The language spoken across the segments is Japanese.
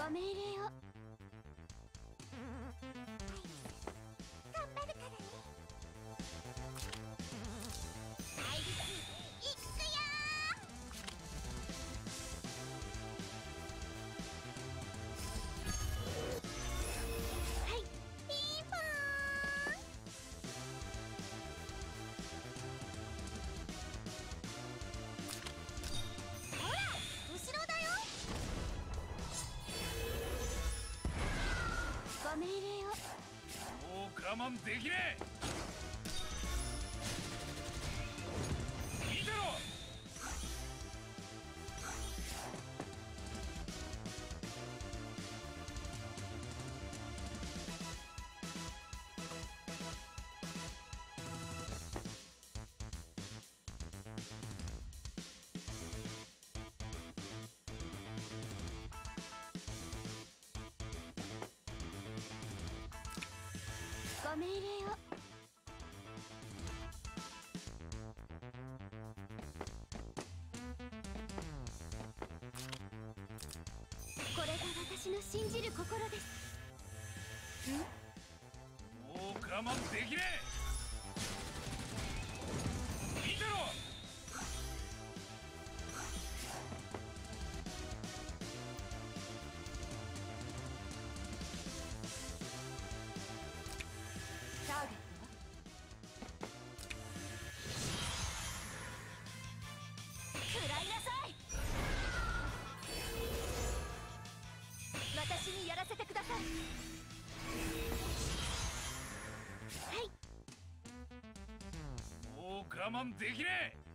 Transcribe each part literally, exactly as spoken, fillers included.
ご命令を。 頑張るからね。アイリス、いくよー。はい、ピンポーン。ほら、後ろだよ。 ご命令を。 もう我慢できねえ。見てろ。 ご命令を。これが私の信じる心です。ん？ もう我慢できねえ。見てろ。 ターゲットは？食らいなさい。私にやらせてください。はい。 もう我慢できねえ。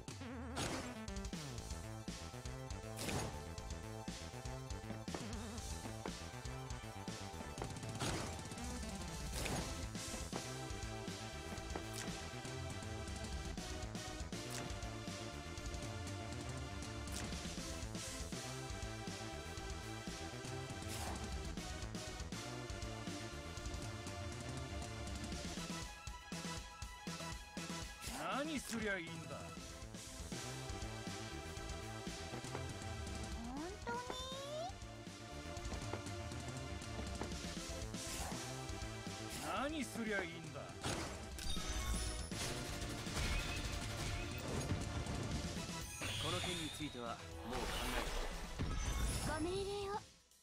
何すりゃいいんだ。 本当に？ 何すりゃいいんだ。 この件についてはもう考えた。 ご命令を。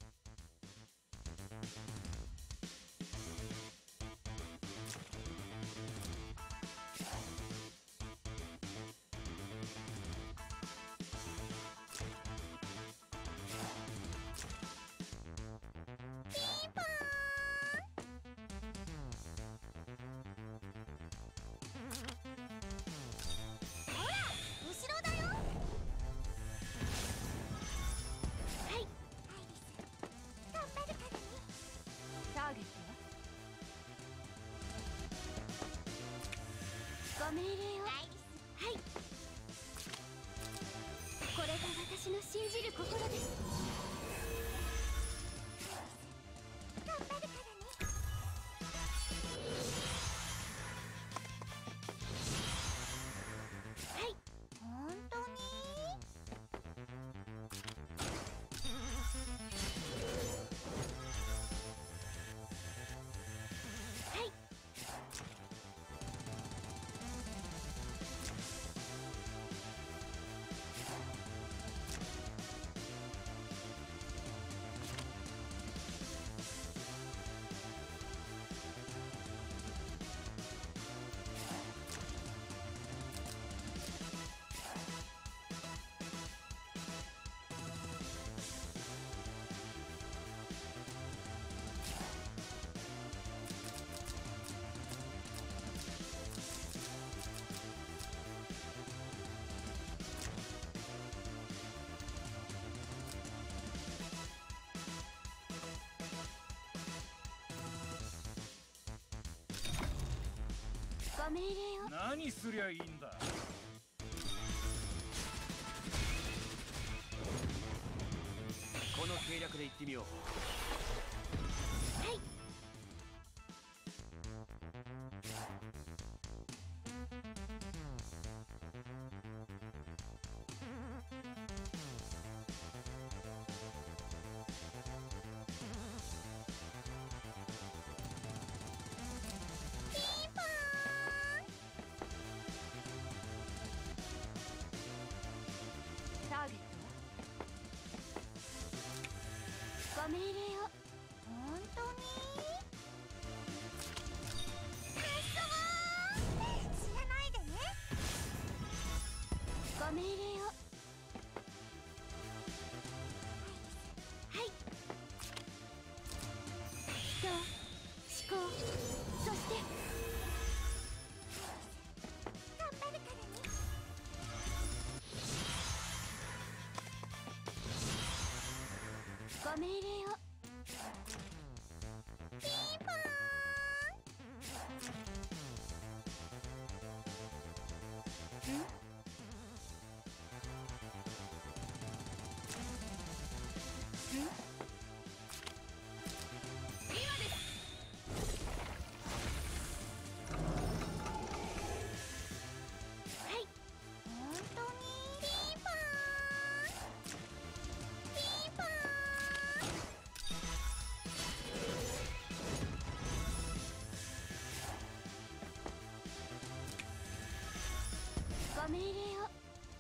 ピンポーン。ほら、後ろだよ。 はい。 アイリス、頑張るからね。 ターゲットは？ご命令を。 アイリス、 はい。これが私の信じる心です。 頑張るからね。 はい。 本当に？ はい。ご命令を。 何すりゃいいんだ。 この計略で行ってみよう。 はい。 ご命令を。 本当にくっそー死なないでね。 ご命令を。はい。人、思考、そして頑張るからね。 ご命令を。 ピンポーン。本当にピンポーンピンポーン。 ご命令を。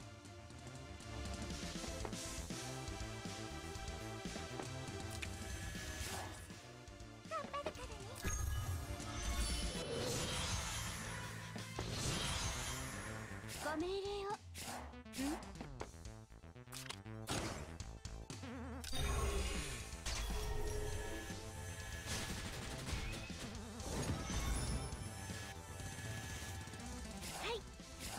頑張るからね。 ご命令を。はい。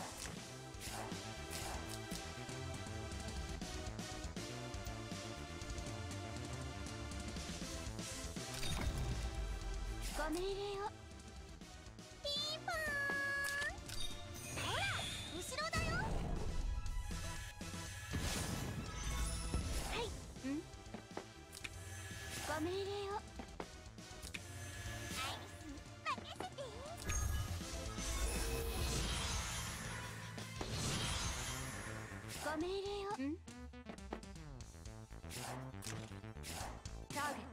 ご命令を。 ピンポーン。ほら後ろだよ。 はい。んご命令を。 アイリスに任せて。 ご命令を。んターゲッ